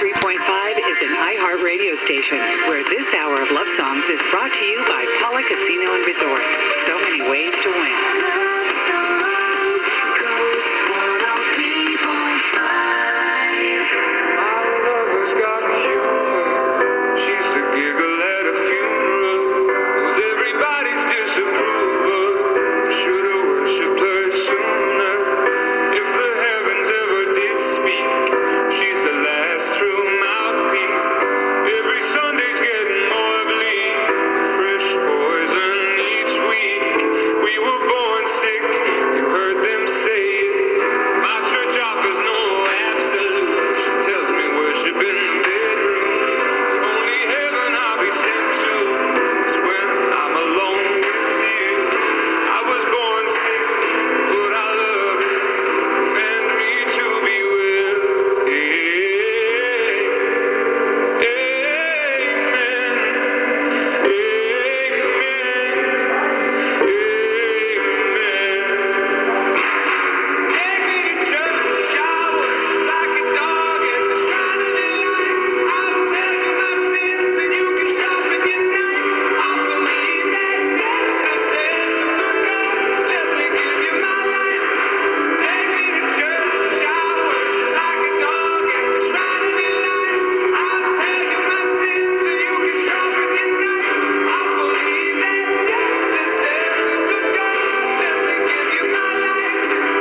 103.5 is an iHeart radio station where this hour of love songs is brought to you by Paula Casino and Resort. So many ways to win. Giggle at a funeral, knows everybody's disapproval. I should have worshipped her sooner. If the heavens ever did speak, she's the last true mouthpiece. Every Sunday's getting more bleak, a fresh poison each week. We were born sick, you heard them say it. My church offers no absolutes. She tells me worship in the bedroom. The only heaven I'll be sent to is when I'm alone with you. I was born sick, but I love it. Command me to be well. Amen. Take me to church, I worship like a dog at the shrine of your light. I'll tell you my sins and you can sharpen your knife. Offer me that deathless death, the good God, let me give you my life. Take me to church, I worship like a dog at the shrine of your light. I'll tell you my sins and you can sharpen your knife. Offer me that deathless death, the good God, let me give you my life.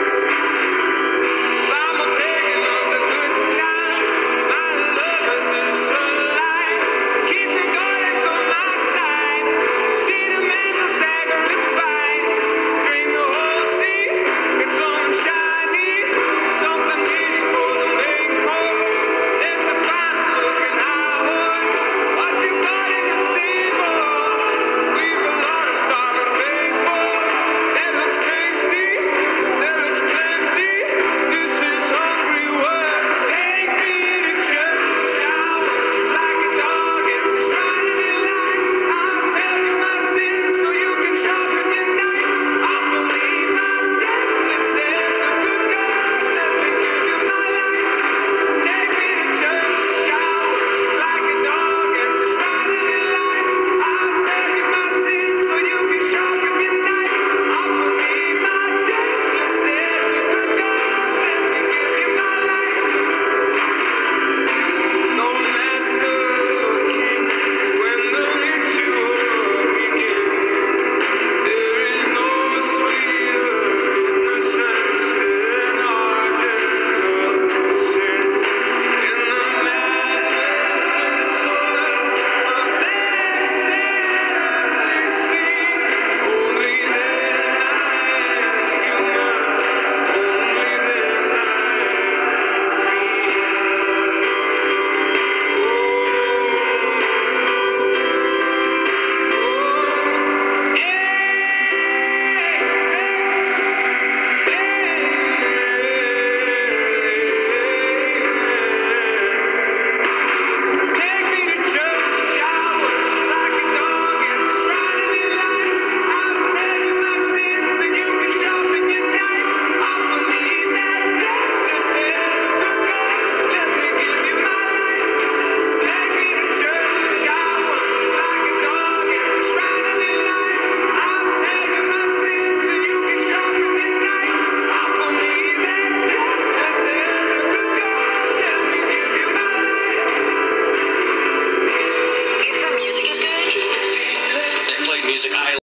If I'm a pagan of the good time, my lovers is alive. Keep the goddess on my side. She demands a sacrifice. Drain the Hozier, get some shiny, something needy for the main course. It's a fine-looking high horse. What you got in the stable? We've a lot of starving faithful. That looks tasty, that looks plenty. This is hungry work. Take me to church, I worship like a dog at the shrine of your light. I'll tell you my sins so you can sharpen your knife. Offer me my deathless death, the good God, let me give you my life. Take me to church, I worship like a dog at the shrine of your light. I'll tell you my sins so you can sharpen your knife. Offer me my deathless death, the good God, let me give you my life. No masters or kings when the ritual begins. There is no sweeter innocence than ardent sin. In the madness and soil of that sadly scene, only then I am human, only then I Take me to church, I worship like a dog at the shrine of your light. I'll tell you my sins and you can sharpen your knife. Offer me that deathless death, the good God, let me give you my life. Take me to church, I worship like a dog at the shrine of your light. I'll tell you my sins and you can sharpen your knife. Offer me that deathless death, the good God, let me give you my life. If her music is good, it plays music I